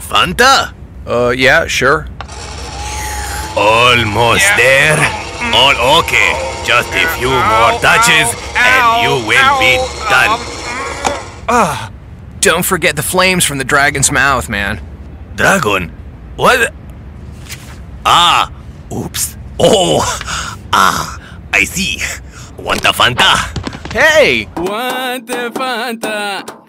Fanta? Yeah, sure. Almost there. All okay. Just a few more touches and you will be done. Don't forget the flames from the dragon's mouth, man. Dragon? What? Ah, oops. Oh, I see. Want a Fanta? Hey! Want a Fanta?